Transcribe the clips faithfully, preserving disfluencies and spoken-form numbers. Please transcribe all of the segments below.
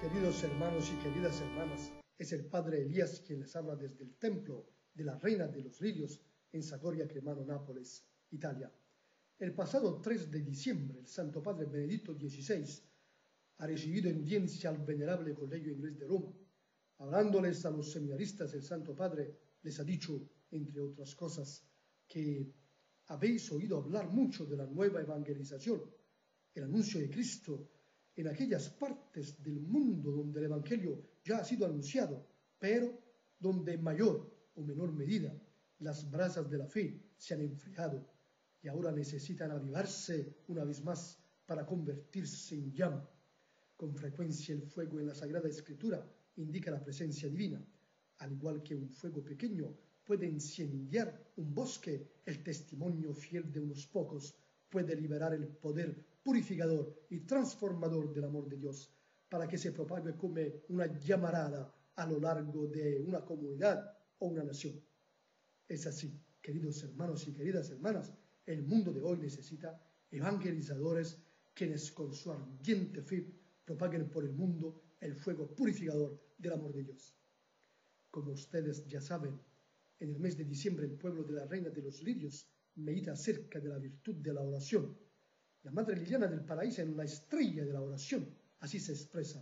Queridos hermanos y queridas hermanas, es el Padre Elías quien les habla desde el templo de la Reina de los Lirios en Sagoria Cremano, Nápoles, Italia. El pasado tres de diciembre, el Santo Padre Benedicto dieciséis ha recibido en audiencia al venerable Colegio Inglés de Roma. Hablándoles a los seminaristas, el Santo Padre les ha dicho, entre otras cosas, que habéis oído hablar mucho de la nueva evangelización, el anuncio de Cristo en aquellas partes del mundo donde el Evangelio ya ha sido anunciado, pero donde en mayor o menor medida las brasas de la fe se han enfriado y ahora necesitan avivarse una vez más para convertirse en llama. Con frecuencia el fuego en la Sagrada Escritura indica la presencia divina. Al igual que un fuego pequeño puede incendiar un bosque, el testimonio fiel de unos pocos puede liberar el poder purificador y transformador del amor de Dios para que se propague como una llamarada a lo largo de una comunidad o una nación. Es así, queridos hermanos y queridas hermanas, el mundo de hoy necesita evangelizadores quienes con su ardiente fe propaguen por el mundo el fuego purificador del amor de Dios. Como ustedes ya saben, en el mes de diciembre el pueblo de la Reina de los Lirios medita acerca de la virtud de la oración. La Madre Liliana del Paraíso es la estrella de la oración, así se expresa.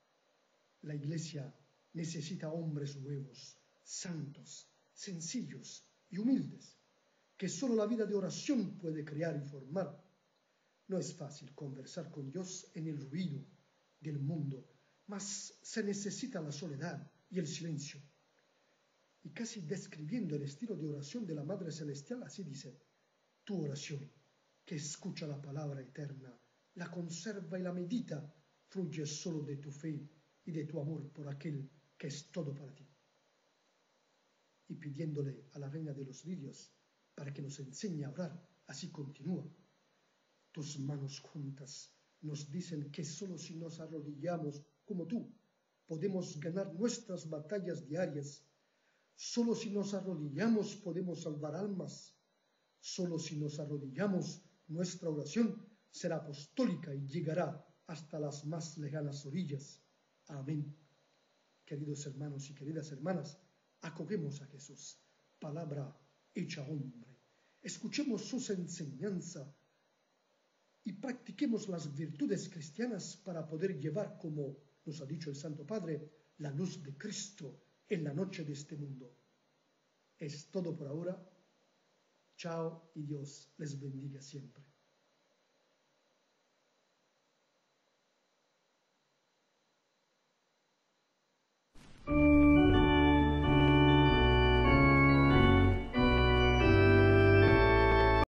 La Iglesia necesita hombres nuevos, santos, sencillos y humildes, que solo la vida de oración puede crear y formar. No es fácil conversar con Dios en el ruido del mundo, mas se necesita la soledad y el silencio. Y casi describiendo el estilo de oración de la Madre Celestial, así dice: tu oración, que escucha la palabra eterna, la conserva y la medita, fluye solo de tu fe y de tu amor por aquel que es todo para ti. Y pidiéndole a la Reina de los Lirios para que nos enseñe a orar, así continúa: tus manos juntas nos dicen que solo si nos arrodillamos como tú, podemos ganar nuestras batallas diarias. Solo si nos arrodillamos podemos salvar almas. Solo si nos arrodillamos, nuestra oración será apostólica y llegará hasta las más lejanas orillas. Amén. Queridos hermanos y queridas hermanas, acogiemos a Jesús, palabra hecha hombre. Escuchemos sus enseñanzas y practiquemos las virtudes cristianas para poder llevar, como nos ha dicho el Santo Padre, la luz de Cristo en la noche de este mundo. Es todo por ahora. Chao y Dios les bendiga siempre.